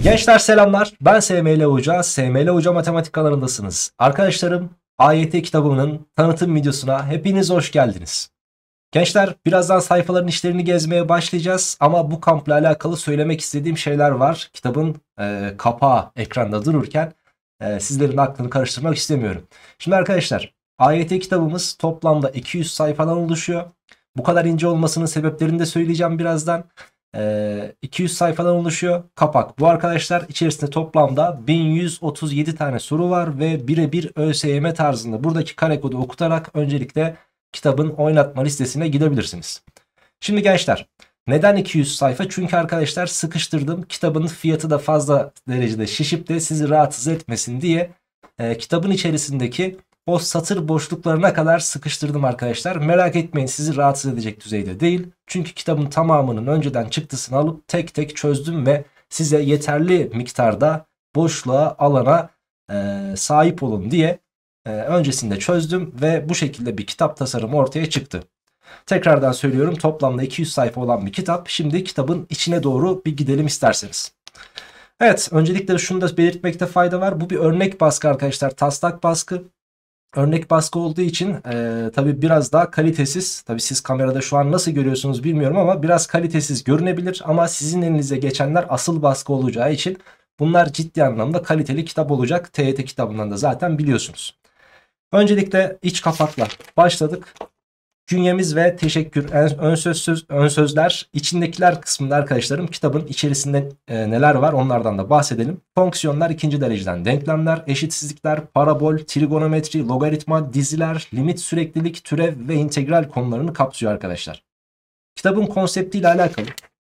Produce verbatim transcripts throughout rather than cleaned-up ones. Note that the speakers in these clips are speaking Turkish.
Gençler selamlar. Ben S M L Hoca. S M L Hoca Matematik kanalındasınız. Arkadaşlarım, A Y T kitabımın tanıtım videosuna hepiniz hoş geldiniz. Gençler, birazdan sayfaların işlerini gezmeye başlayacağız ama bu kampla alakalı söylemek istediğim şeyler var. Kitabın e, kapağı ekranda dururken e, sizlerin aklını karıştırmak istemiyorum. Şimdi arkadaşlar, A Y T kitabımız toplamda iki yüz sayfadan oluşuyor. Bu kadar ince olmasının sebeplerini de söyleyeceğim birazdan. Ee, iki yüz sayfadan oluşuyor. Kapak bu arkadaşlar. İçerisinde toplamda bin yüz otuz yedi tane soru var ve birebir ÖSYM tarzında buradaki kare kodu okutarak öncelikle kitabın oynatma listesine gidebilirsiniz. Şimdi gençler, neden iki yüz sayfa? Çünkü arkadaşlar sıkıştırdım. Kitabın fiyatı da fazla derecede şişip de sizi rahatsız etmesin diye e, kitabın içerisindeki o satır boşluklarına kadar sıkıştırdım arkadaşlar. Merak etmeyin, sizi rahatsız edecek düzeyde değil. Çünkü kitabın tamamının önceden çıktısını alıp tek tek çözdüm ve size yeterli miktarda boşluğa, alana e, sahip olun diye e, öncesinde çözdüm ve bu şekilde bir kitap tasarımı ortaya çıktı. Tekrardan söylüyorum, toplamda iki yüz sayfa olan bir kitap. Şimdi kitabın içine doğru bir gidelim isterseniz. Evet, öncelikle şunu da belirtmekte fayda var. Bu bir örnek baskı arkadaşlar, taslak baskı. Örnek baskı olduğu için e, tabi biraz daha kalitesiz. Tabi siz kamerada şu an nasıl görüyorsunuz bilmiyorum ama biraz kalitesiz görünebilir. Ama sizin elinize geçenler asıl baskı olacağı için bunlar ciddi anlamda kaliteli kitap olacak. T Y T kitabından da zaten biliyorsunuz. Öncelikle iç kapakla başladık. Künyemiz ve teşekkür, ön, söz, söz, ön sözler, içindekiler kısmında arkadaşlarım kitabın içerisinde e, neler var onlardan da bahsedelim. Fonksiyonlar, ikinci dereceden denklemler, eşitsizlikler, parabol, trigonometri, logaritma, diziler, limit, süreklilik, türev ve integral konularını kapsıyor arkadaşlar. Kitabın konseptiyle alakalı.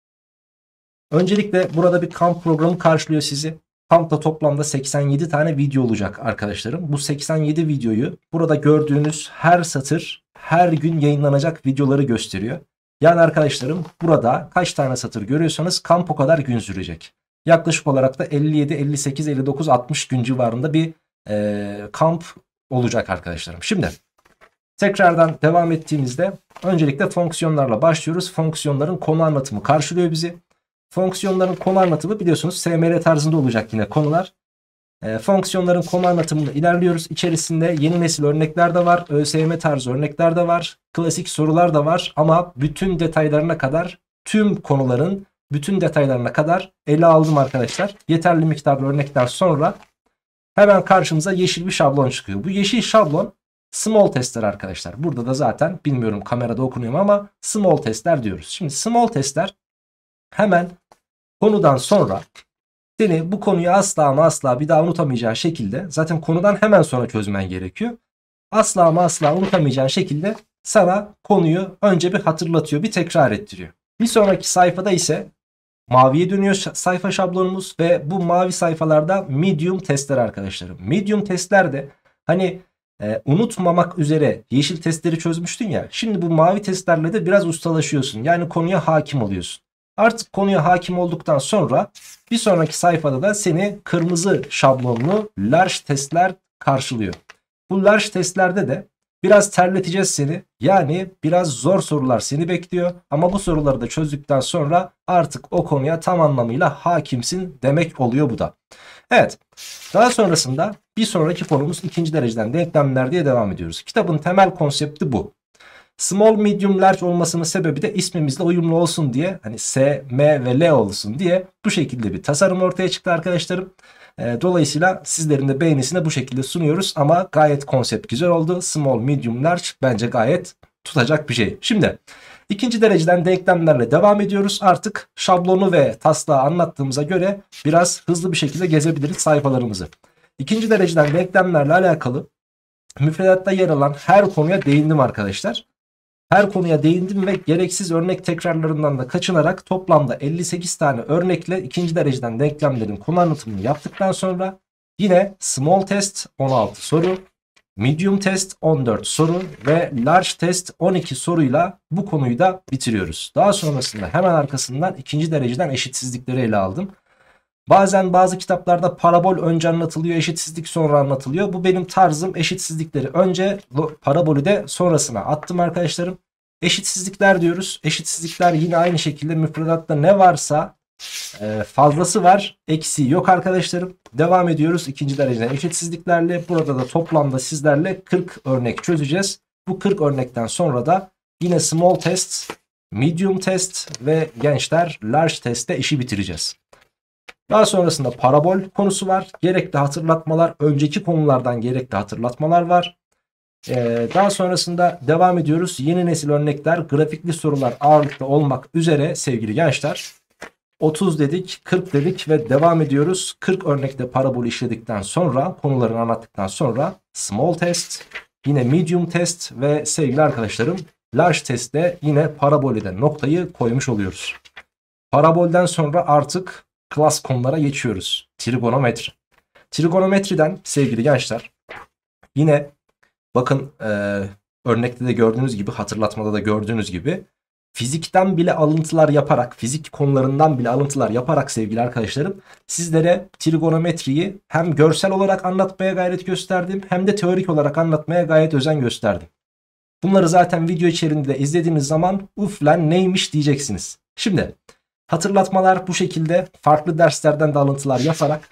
Öncelikle burada bir kamp programı karşılıyor sizi. Kampta toplamda seksen yedi tane video olacak arkadaşlarım. Bu seksen yedi videoyu burada gördüğünüz her satır her gün yayınlanacak videoları gösteriyor. Yani arkadaşlarım, burada kaç tane satır görüyorsanız kamp o kadar gün sürecek. Yaklaşık olarak da elli yedi, elli sekiz, elli dokuz, altmış gün civarında bir e, kamp olacak arkadaşlarım. Şimdi tekrardan devam ettiğimizde öncelikle fonksiyonlarla başlıyoruz. Fonksiyonların konu anlatımı karşılıyor bizi. Fonksiyonların konu anlatımı biliyorsunuz S M L tarzında olacak yine konular. E, fonksiyonların konu anlatımında ilerliyoruz. İçerisinde yeni nesil örnekler de var. ÖSYM tarzı örnekler de var. Klasik sorular da var. Ama bütün detaylarına kadar, tüm konuların bütün detaylarına kadar ele aldım arkadaşlar. Yeterli miktarda örnekten sonra hemen karşımıza yeşil bir şablon çıkıyor. Bu yeşil şablon small testler arkadaşlar. Burada da zaten bilmiyorum kamerada okunuyor mu ama small testler diyoruz. Şimdi small testler hemen konudan sonra seni bu konuyu asla ama asla bir daha unutamayacağı şekilde, zaten konudan hemen sonra çözmen gerekiyor. Asla ama asla unutamayacağın şekilde sana konuyu önce bir hatırlatıyor, bir tekrar ettiriyor. Bir sonraki sayfada ise maviye dönüyor sayfa şablonumuz ve bu mavi sayfalarda medium testler arkadaşlarım. Medium testlerde hani e, unutmamak üzere yeşil testleri çözmüştün ya, şimdi bu mavi testlerle de biraz ustalaşıyorsun. Yani konuya hakim oluyorsun. Artık konuya hakim olduktan sonra bir sonraki sayfada da seni kırmızı şablonlu large testler karşılıyor. Bu large testlerde de biraz terleteceğiz seni. Yani biraz zor sorular seni bekliyor. Ama bu soruları da çözdükten sonra artık o konuya tam anlamıyla hakimsin demek oluyor bu da. Evet, daha sonrasında bir sonraki konumuz ikinci dereceden denklemler diye devam ediyoruz. Kitabın temel konsepti bu. Small, medium, large olmasının sebebi de ismimizle uyumlu olsun diye, hani S, M ve L olsun diye bu şekilde bir tasarım ortaya çıktı arkadaşlarım. E, dolayısıyla sizlerin de beğenisine bu şekilde sunuyoruz ama gayet konsept güzel oldu. Small, medium, large bence gayet tutacak bir şey. Şimdi ikinci dereceden denklemlerle devam ediyoruz. Artık şablonu ve taslağı anlattığımıza göre biraz hızlı bir şekilde gezebiliriz sayfalarımızı. İkinci dereceden denklemlerle alakalı müfredatta yer alan her konuya değindim arkadaşlar. Her konuya değindim ve gereksiz örnek tekrarlarından da kaçınarak toplamda elli sekiz tane örnekle ikinci dereceden denklemlerin konu anlatımını yaptıktan sonra yine small test on altı soru, medium test on dört soru ve large test on iki soruyla bu konuyu da bitiriyoruz. Daha sonrasında hemen arkasından ikinci dereceden eşitsizlikleri ele aldım. Bazen bazı kitaplarda parabol önce anlatılıyor, eşitsizlik sonra anlatılıyor. Bu benim tarzım. Eşitsizlikleri önce, parabolü de sonrasına attım arkadaşlarım. Eşitsizlikler diyoruz. Eşitsizlikler yine aynı şekilde müfredatta ne varsa Ee, fazlası var, eksiği yok arkadaşlarım. Devam ediyoruz ikinci dereceden eşitsizliklerle. Burada da toplamda sizlerle kırk örnek çözeceğiz. Bu kırk örnekten sonra da yine small test, medium test ve gençler large testte işi bitireceğiz. Daha sonrasında parabol konusu var. Gerekli hatırlatmalar, önceki konulardan gerekli hatırlatmalar var. Ee, daha sonrasında devam ediyoruz. Yeni nesil örnekler, grafikli sorular ağırlıklı olmak üzere sevgili gençler. otuz dedik, kırk dedik ve devam ediyoruz. kırk örnekte parabol işledikten sonra, konularını anlattıktan sonra small test, yine medium test ve sevgili arkadaşlarım large testte yine parabolde noktayı koymuş oluyoruz. Parabolden sonra artık klas konulara geçiyoruz. Trigonometri. Trigonometriden sevgili gençler yine bakın e, örnekte de gördüğünüz gibi, hatırlatmada da gördüğünüz gibi fizikten bile alıntılar yaparak, fizik konularından bile alıntılar yaparak sevgili arkadaşlarım sizlere trigonometriyi hem görsel olarak anlatmaya gayret gösterdim hem de teorik olarak anlatmaya gayet özen gösterdim. Bunları zaten video içerisinde izlediğiniz zaman uf lan neymiş diyeceksiniz. Şimdi hatırlatmalar bu şekilde, farklı derslerden de alıntılar yaparak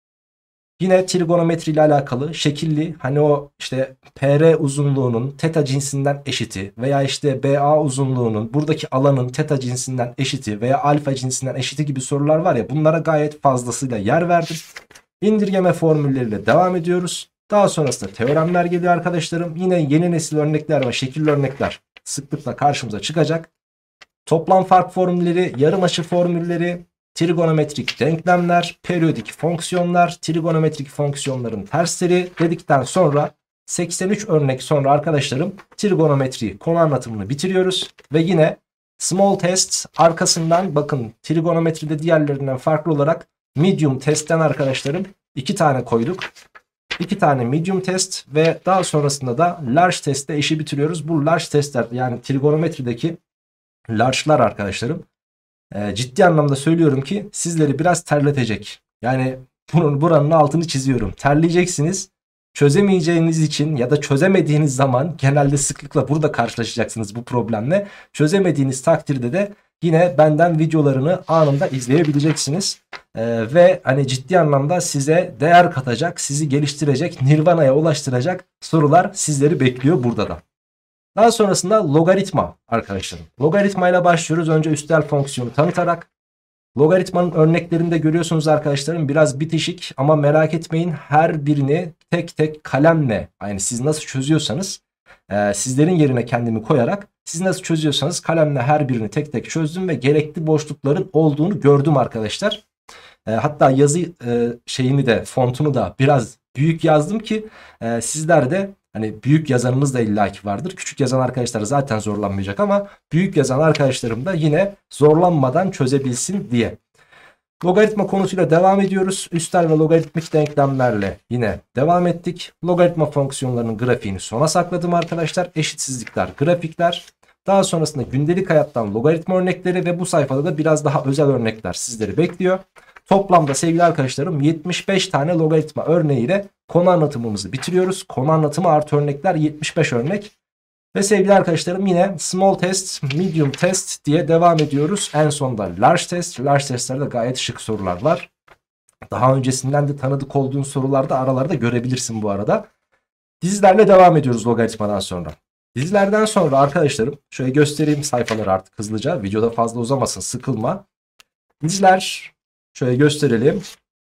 yine trigonometri ile alakalı şekilli, hani o işte P R uzunluğunun teta cinsinden eşiti veya işte B A uzunluğunun buradaki alanın teta cinsinden eşiti veya alfa cinsinden eşiti gibi sorular var ya, bunlara gayet fazlasıyla yer verdim. İndirgeme formülleriyle devam ediyoruz. Daha sonrasında teoremler geliyor arkadaşlarım. Yine yeni nesil örnekler ve şekilli örnekler sıklıkla karşımıza çıkacak. Toplam fark formülleri, yarım açı formülleri, trigonometrik denklemler, periyodik fonksiyonlar, trigonometrik fonksiyonların tersleri dedikten sonra seksen üç örnek sonra arkadaşlarım trigonometri konu anlatımını bitiriyoruz. Ve yine small test arkasından bakın trigonometride diğerlerinden farklı olarak medium testten arkadaşlarım iki tane koyduk. iki tane medium test ve daha sonrasında da large testte işi bitiriyoruz. Bu large testler, yani trigonometrideki large'lar arkadaşlarım, e, ciddi anlamda söylüyorum ki sizleri biraz terletecek. Yani bunun buranın altını çiziyorum. Terleyeceksiniz. Çözemeyeceğiniz için ya da çözemediğiniz zaman, genelde sıklıkla burada karşılaşacaksınız bu problemle. Çözemediğiniz takdirde de yine benden videolarını anında izleyebileceksiniz. Ee, ve hani ciddi anlamda size değer katacak, sizi geliştirecek, nirvana'ya ulaştıracak sorular sizleri bekliyor burada da. Daha sonrasında logaritma arkadaşlarım. Logaritma ile başlıyoruz. Önce üstel fonksiyonu tanıtarak. Logaritmanın örneklerinde görüyorsunuz arkadaşlarım, biraz bitişik ama merak etmeyin, her birini tek tek kalemle, yani siz nasıl çözüyorsanız e, sizlerin yerine kendimi koyarak siz nasıl çözüyorsanız kalemle her birini tek tek çözdüm ve gerekli boşlukların olduğunu gördüm arkadaşlar. E, hatta yazı e, şeyini de, fontunu da biraz büyük yazdım ki e, sizler de, hani büyük yazanımız da illaki vardır. Küçük yazan arkadaşlar zaten zorlanmayacak ama büyük yazan arkadaşlarım da yine zorlanmadan çözebilsin diye. Logaritma konusuyla devam ediyoruz. Üstel ve logaritmik denklemlerle yine devam ettik. Logaritma fonksiyonlarının grafiğini sona sakladım arkadaşlar. Eşitsizlikler, grafikler. Daha sonrasında gündelik hayattan logaritma örnekleri ve bu sayfada da biraz daha özel örnekler sizleri bekliyor. Toplamda sevgili arkadaşlarım yetmiş beş tane logaritma örneğiyle konu anlatımımızı bitiriyoruz. Konu anlatımı artı örnekler yetmiş beş örnek. Ve sevgili arkadaşlarım yine small test, medium test diye devam ediyoruz. En sonunda large test. Large testlerde gayet şık sorular var. Daha öncesinden de tanıdık olduğun sorularda aralarda görebilirsin bu arada. Dizilerle devam ediyoruz logaritmadan sonra. Dizilerden sonra arkadaşlarım şöyle göstereyim sayfaları artık hızlıca. Videoda fazla uzamasın, sıkılma. Diziler şöyle gösterelim.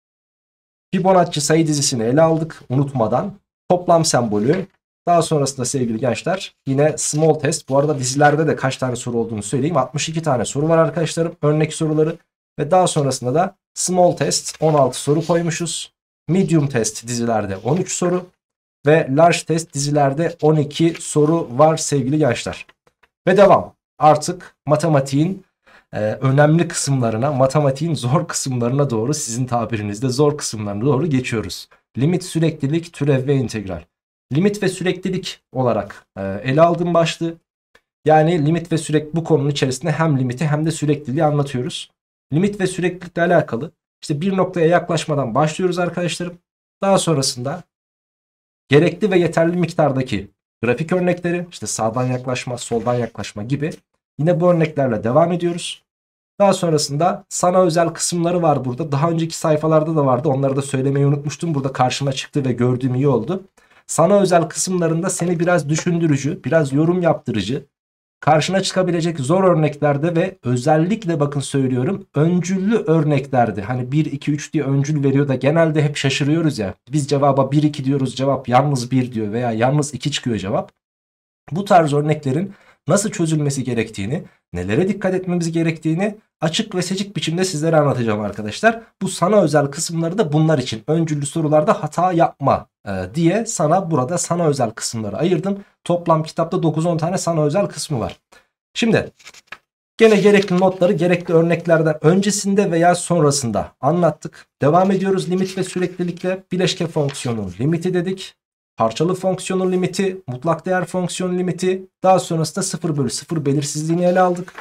Fibonacci sayı dizisini ele aldık unutmadan. Toplam sembolü. Daha sonrasında sevgili gençler yine small test. Bu arada dizilerde de kaç tane soru olduğunu söyleyeyim. altmış iki tane soru var arkadaşlarım. Örnek soruları. Ve daha sonrasında da small test on altı soru koymuşuz. Medium test dizilerde on üç soru. Ve large test dizilerde on iki soru var sevgili gençler. Ve devam. Artık matematiğin e, önemli kısımlarına, matematiğin zor kısımlarına doğru, sizin tabirinizde zor kısımlarına doğru geçiyoruz. Limit, süreklilik, türev ve integral. Limit ve süreklilik olarak e, ele aldığım başlığı. Yani limit ve sürekli, bu konunun içerisinde hem limiti hem de sürekliliği anlatıyoruz. Limit ve süreklilikle alakalı işte bir noktaya yaklaşmadan başlıyoruz arkadaşlarım. Daha sonrasında gerekli ve yeterli miktardaki grafik örnekleri, işte sağdan yaklaşma, soldan yaklaşma gibi, yine bu örneklerle devam ediyoruz. Daha sonrasında sana özel kısımları var burada. Daha önceki sayfalarda da vardı. Onları da söylemeyi unutmuştum. Burada karşıma çıktı ve gördüğüm iyi oldu. Sana özel kısımlarında seni biraz düşündürücü, biraz yorum yaptırıcı, karşına çıkabilecek zor örneklerde ve özellikle bakın söylüyorum öncüllü örneklerde, hani bir iki üç diye öncül veriyor da genelde hep şaşırıyoruz ya. Biz cevaba bir iki diyoruz, cevap yalnız bir diyor veya yalnız iki çıkıyor cevap. Bu tarz örneklerin nasıl çözülmesi gerektiğini, nelere dikkat etmemiz gerektiğini açık ve seçik biçimde sizlere anlatacağım arkadaşlar. Bu sana özel kısımları da bunlar için, öncüllü sorularda hata yapma e, diye sana burada sana özel kısımları ayırdım. Toplam kitapta dokuz on tane sana özel kısmı var. Şimdi gene gerekli notları gerekli örneklerden öncesinde veya sonrasında anlattık. Devam ediyoruz limit ve süreklilikle. Bileşke fonksiyonun limiti dedik. Parçalı fonksiyonun limiti, mutlak değer fonksiyonun limiti, daha sonrasında sıfır bölü sıfır belirsizliğini ele aldık.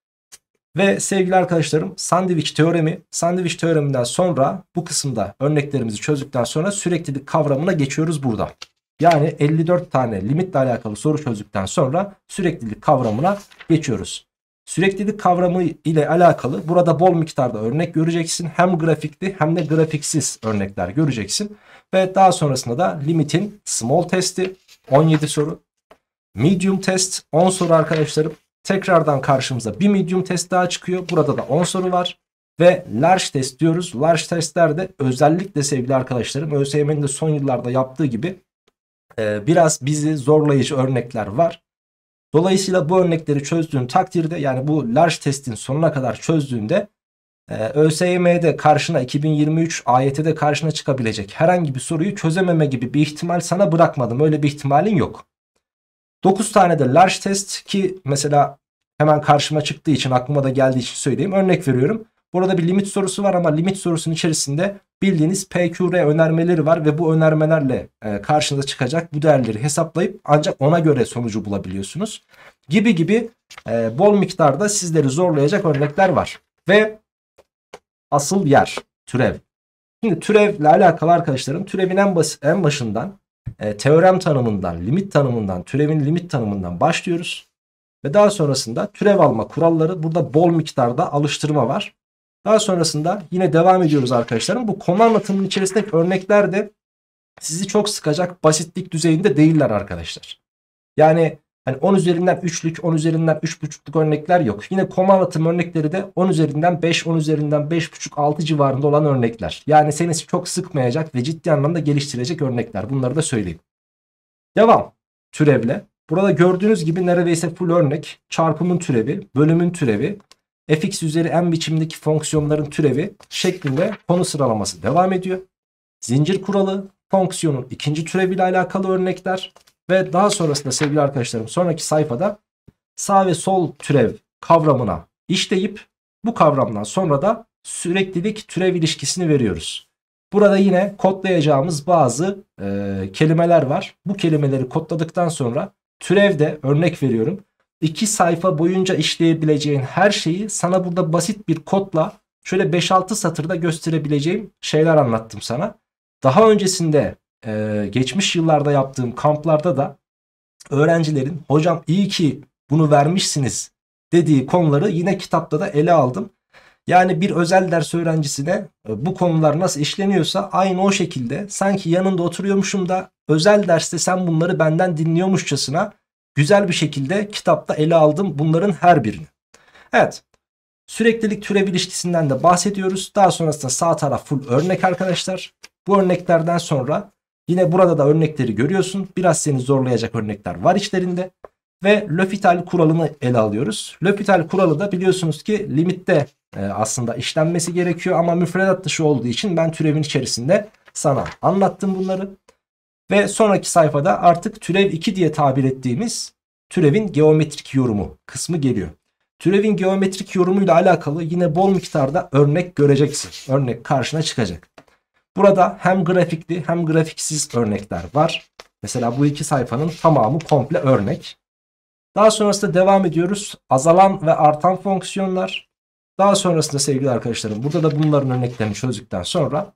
Ve sevgili arkadaşlarım, sandviç teoremi, sandviç teoreminden sonra bu kısımda örneklerimizi çözdükten sonra süreklilik kavramına geçiyoruz burada. Yani elli dört tane limitle alakalı soru çözdükten sonra süreklilik kavramına geçiyoruz. Süreklilik kavramı ile alakalı burada bol miktarda örnek göreceksin. Hem grafikli hem de grafiksiz örnekler göreceksin. Ve daha sonrasında da limitin small testi on yedi soru. Medium test on soru arkadaşlarım. Tekrardan karşımıza bir medium test daha çıkıyor. Burada da on soru var. Ve large test diyoruz. Large testlerde özellikle sevgili arkadaşlarım ÖSYM'nin de son yıllarda yaptığı gibi e, biraz bizi zorlayıcı örnekler var. Dolayısıyla bu örnekleri çözdüğün takdirde, yani bu large testin sonuna kadar çözdüğünde e, ÖSYM'de karşına iki bin yirmi üç A Y T'de karşına çıkabilecek herhangi bir soruyu çözememe gibi bir ihtimal sana bırakmadım. Öyle bir ihtimalin yok. dokuz tane de large test, ki mesela hemen karşıma çıktığı için, aklıma da geldiği için söyleyeyim. Örnek veriyorum. Burada bir limit sorusu var ama limit sorusunun içerisinde bildiğiniz P Q R önermeleri var ve bu önermelerle e, karşınıza çıkacak bu değerleri hesaplayıp ancak ona göre sonucu bulabiliyorsunuz. Gibi gibi e, bol miktarda sizleri zorlayacak örnekler var. Ve asıl yer türev. Şimdi türevle alakalı arkadaşlarım, türevin en, basit, en başından e, teorem tanımından, limit tanımından, türevin limit tanımından başlıyoruz. Ve daha sonrasında türev alma kuralları, burada bol miktarda alıştırma var. Daha sonrasında yine devam ediyoruz arkadaşlarım. Bu konu anlatımının içerisindeki örnekler de sizi çok sıkacak basitlik düzeyinde değiller arkadaşlar. Yani hani on üzerinden üçlük, on üzerinden üç buçukluk örnekler yok. Yine konu anlatım örnekleri de on üzerinden beş, on üzerinden beş buçuk, altı civarında olan örnekler. Yani seni çok sıkmayacak ve ciddi anlamda geliştirecek örnekler. Bunları da söyleyeyim. Devam türevle. Burada gördüğünüz gibi neredeyse full örnek. Çarpımın türevi, bölümün türevi, fx üzeri n biçimdeki fonksiyonların türevi şeklinde konu sıralaması devam ediyor. Zincir kuralı, fonksiyonun ikinci türeviyle alakalı örnekler ve daha sonrasında sevgili arkadaşlarım sonraki sayfada sağ ve sol türev kavramına işleyip bu kavramdan sonra da süreklilik türev ilişkisini veriyoruz. Burada yine kodlayacağımız bazı e, kelimeler var. Bu kelimeleri kodladıktan sonra türevde, örnek veriyorum, iki sayfa boyunca işleyebileceğin her şeyi sana burada basit bir kodla şöyle beş altı satırda gösterebileceğim şeyler anlattım sana. Daha öncesinde e, geçmiş yıllarda yaptığım kamplarda da öğrencilerin hocam iyi ki bunu vermişsiniz dediği konuları yine kitapta da ele aldım. Yani bir özel ders öğrencisine bu konular nasıl işleniyorsa aynı o şekilde sanki yanında oturuyormuşum da özel derste sen bunları benden dinliyormuşçasına güzel bir şekilde kitapta ele aldım bunların her birini. Evet, süreklilik türev ilişkisinden de bahsediyoruz. Daha sonrasında sağ taraf full örnek arkadaşlar. Bu örneklerden sonra yine burada da örnekleri görüyorsun. Biraz seni zorlayacak örnekler var içlerinde. Ve L'Hopital kuralını ele alıyoruz. L'Hopital kuralı da biliyorsunuz ki limitte e, aslında işlenmesi gerekiyor. Ama müfredat dışı olduğu için ben türevin içerisinde sana anlattım bunları. Ve sonraki sayfada artık türev iki diye tabir ettiğimiz türevin geometrik yorumu kısmı geliyor. Türevin geometrik yorumuyla alakalı yine bol miktarda örnek göreceksin. Örnek karşına çıkacak. Burada hem grafikli hem grafiksiz örnekler var. Mesela bu iki sayfanın tamamı komple örnek. Daha sonrasında devam ediyoruz. Azalan ve artan fonksiyonlar. Daha sonrasında sevgili arkadaşlarım burada da bunların örneklerini çözdükten sonra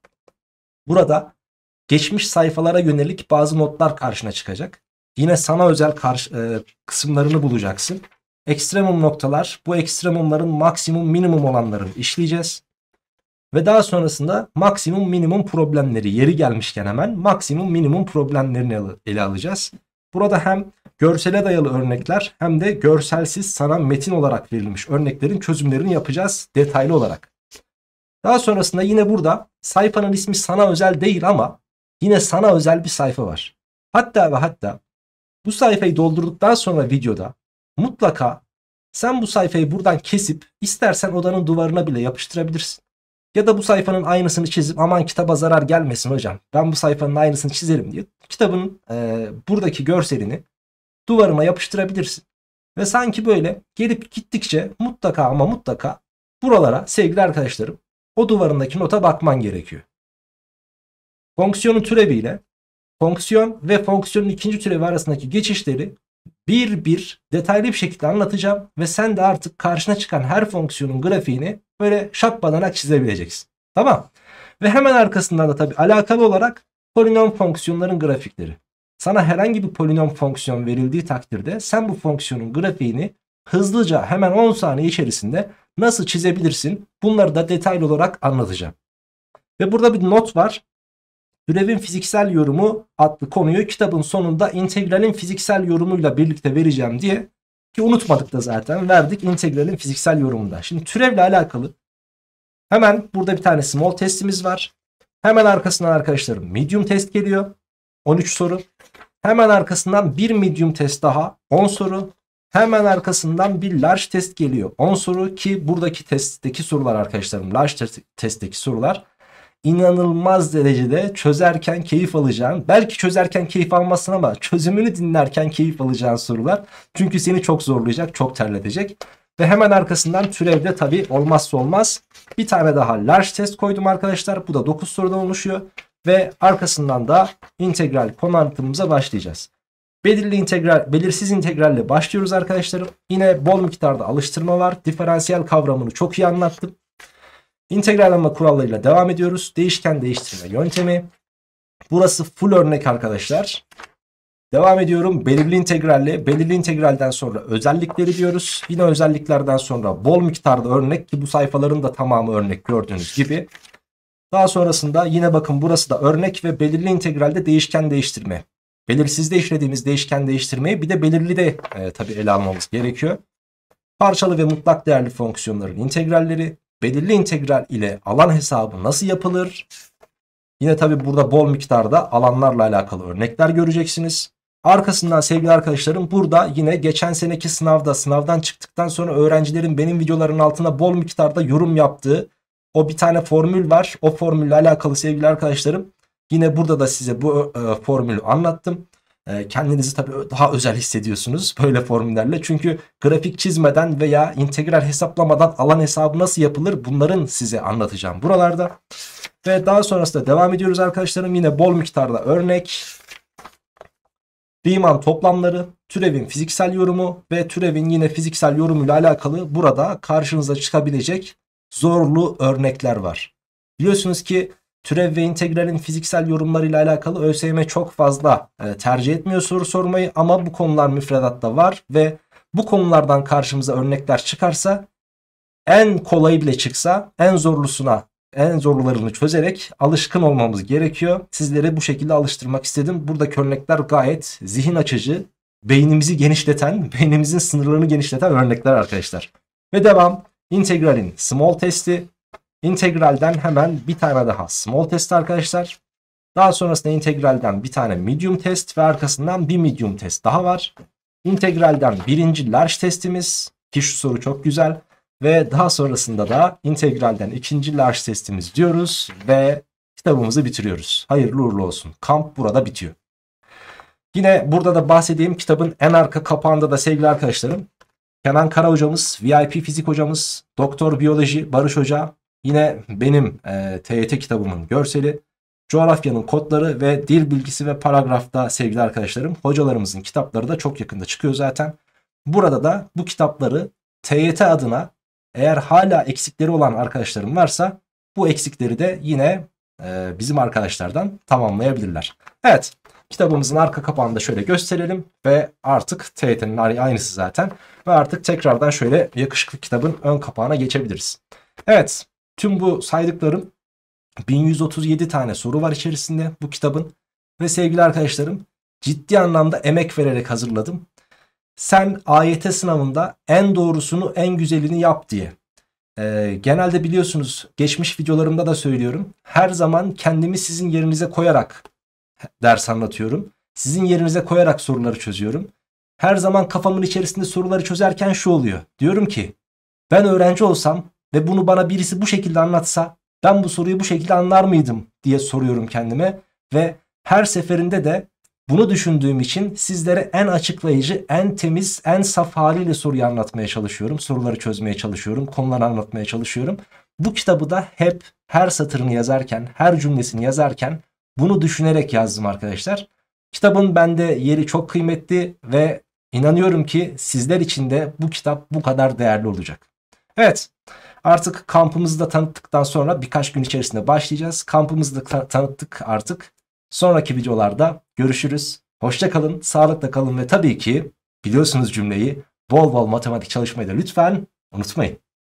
burada geçmiş sayfalara yönelik bazı notlar karşına çıkacak. Yine sana özel karşı, e, kısımlarını bulacaksın. ekstremum noktalar, bu ekstremumların maksimum minimum olanlarını işleyeceğiz. Ve daha sonrasında maksimum minimum problemleri, yeri gelmişken hemen maksimum minimum problemlerini ele alacağız. Burada hem görsele dayalı örnekler hem de görselsiz sana metin olarak verilmiş örneklerin çözümlerini yapacağız detaylı olarak. Daha sonrasında yine burada sayfanın ismi sana özel değil ama yine sana özel bir sayfa var. Hatta ve hatta bu sayfayı doldurduktan sonra videoda mutlaka sen bu sayfayı buradan kesip istersen odanın duvarına bile yapıştırabilirsin. Ya da bu sayfanın aynısını çizip aman kitaba zarar gelmesin hocam, ben bu sayfanın aynısını çizerim diye kitabın e, buradaki görselini duvarına yapıştırabilirsin. Ve sanki böyle gelip gittikçe mutlaka ama mutlaka buralara sevgili arkadaşlarım o duvarındaki nota bakman gerekiyor. Fonksiyonun türeviyle fonksiyon ve fonksiyonun ikinci türevi arasındaki geçişleri bir bir detaylı bir şekilde anlatacağım. Ve sen de artık karşına çıkan her fonksiyonun grafiğini böyle şapbadanak çizebileceksin. Tamam. Ve hemen arkasından da tabii alakalı olarak polinom fonksiyonların grafikleri. Sana herhangi bir polinom fonksiyon verildiği takdirde sen bu fonksiyonun grafiğini hızlıca hemen on saniye içerisinde nasıl çizebilirsin? Bunları da detaylı olarak anlatacağım. Ve burada bir not var. Türevin fiziksel yorumu adlı konuyu kitabın sonunda integralin fiziksel yorumuyla birlikte vereceğim diye, ki unutmadık da zaten verdik integralin fiziksel yorumunda. Şimdi türevle alakalı hemen burada bir tane small testimiz var. Hemen arkasından arkadaşlarım medium test geliyor. on üç soru. Hemen arkasından bir medium test daha on soru. Hemen arkasından bir large test geliyor on soru, ki buradaki testteki sorular arkadaşlarım, large testteki sorular inanılmaz derecede çözerken keyif alacağın, belki çözerken keyif almazsın ama çözümünü dinlerken keyif alacağın sorular. Çünkü seni çok zorlayacak, çok terletecek. Ve hemen arkasından türevde tabi olmazsa olmaz bir tane daha large test koydum arkadaşlar. Bu da dokuz sorudan oluşuyor. Ve arkasından da integral konu anlatımımıza başlayacağız. Belirli integral, belirsiz integralle başlıyoruz arkadaşlarım. Yine bol miktarda alıştırma var. Diferansiyel kavramını çok iyi anlattım. İntegrallenme kurallarıyla devam ediyoruz. Değişken değiştirme yöntemi. Burası full örnek arkadaşlar. Devam ediyorum. Belirli integralle. Belirli integralden sonra özellikleri diyoruz. Yine özelliklerden sonra bol miktarda örnek, ki bu sayfaların da tamamı örnek gördüğünüz gibi. Daha sonrasında yine bakın burası da örnek ve belirli integralde değişken değiştirme. Belirsizde işlediğimiz değişken değiştirmeyi bir de belirli de e, tabii ele almamız gerekiyor. Parçalı ve mutlak değerli fonksiyonların integralleri. Belirli integral ile alan hesabı nasıl yapılır? Yine tabi burada bol miktarda alanlarla alakalı örnekler göreceksiniz. Arkasından sevgili arkadaşlarım burada yine geçen seneki sınavda, sınavdan çıktıktan sonra öğrencilerin benim videoların altına bol miktarda yorum yaptığı o bir tane formül var. O formülle alakalı sevgili arkadaşlarım yine burada da size bu e, formülü anlattım. E, kendinizi tabii daha özel hissediyorsunuz böyle formüllerle. Çünkü grafik çizmeden veya integral hesaplamadan alan hesabı nasıl yapılır, bunların size anlatacağım buralarda. Ve daha sonrasında devam ediyoruz arkadaşlarım. Yine bol miktarda örnek, Riemann toplamları, türevin fiziksel yorumu ve türevin yine fiziksel yorumuyla alakalı burada karşınıza çıkabilecek zorlu örnekler var. Biliyorsunuz ki türev ve integralin fiziksel yorumlarıyla alakalı ÖSYM çok fazla e, tercih etmiyor soru sormayı, ama bu konular müfredatta var ve bu konulardan karşımıza örnekler çıkarsa, en kolayı bile çıksa en zorlusuna, en zorlularını çözerek alışkın olmamız gerekiyor. Sizleri bu şekilde alıştırmak istedim. Buradaki örnekler gayet zihin açıcı, beynimizi genişleten, beynimizin sınırlarını genişleten örnekler arkadaşlar. Ve devam. İntegralin small testi. İntegralden hemen bir tane daha small test arkadaşlar. Daha sonrasında integralden bir tane medium test ve arkasından bir medium test daha var. İntegralden birinci large testimiz, ki şu soru çok güzel. Ve daha sonrasında da integralden ikinci large testimiz diyoruz ve kitabımızı bitiriyoruz. Hayırlı uğurlu olsun. Kamp burada bitiyor. Yine burada da bahsedeyim, kitabın en arka kapağında da sevgili arkadaşlarım Kenan Kara hocamız, V I P fizik hocamız, doktor biyoloji Barış Hoca, yine benim e, T Y T kitabımın görseli, coğrafyanın kodları ve dil bilgisi ve paragrafta sevgili arkadaşlarım hocalarımızın kitapları da çok yakında çıkıyor zaten. Burada da bu kitapları T Y T adına, eğer hala eksikleri olan arkadaşlarım varsa bu eksikleri de yine e, bizim arkadaşlardan tamamlayabilirler. Evet, kitabımızın arka kapağını da şöyle gösterelim ve artık T Y T'nin aynısı zaten ve artık tekrardan şöyle yakışıklı kitabın ön kapağına geçebiliriz. Evet, tüm bu saydıklarım bin yüz otuz yedi tane soru var içerisinde bu kitabın ve sevgili arkadaşlarım, ciddi anlamda emek vererek hazırladım. Sen A Y T sınavında en doğrusunu, en güzelini yap diye. Ee, genelde biliyorsunuz, geçmiş videolarımda da söylüyorum. Her zaman kendimi sizin yerinize koyarak ders anlatıyorum. Sizin yerinize koyarak soruları çözüyorum. Her zaman kafamın içerisinde soruları çözerken şu oluyor. Diyorum ki ben öğrenci olsam ve bunu bana birisi bu şekilde anlatsa ben bu soruyu bu şekilde anlar mıydım diye soruyorum kendime. Ve her seferinde de bunu düşündüğüm için sizlere en açıklayıcı, en temiz, en saf haliyle soruyu anlatmaya çalışıyorum. Soruları çözmeye çalışıyorum, konuları anlatmaya çalışıyorum. Bu kitabı da hep her satırını yazarken, her cümlesini yazarken bunu düşünerek yazdım arkadaşlar. Kitabın bende yeri çok kıymetli ve inanıyorum ki sizler için de bu kitap bu kadar değerli olacak. Evet, artık kampımızı da tanıttıktan sonra birkaç gün içerisinde başlayacağız. Kampımızı da ta- tanıttık artık. Sonraki videolarda görüşürüz. Hoşça kalın, sağlıkla kalın ve tabii ki biliyorsunuz cümleyi, bol bol matematik çalışmayı da lütfen unutmayın.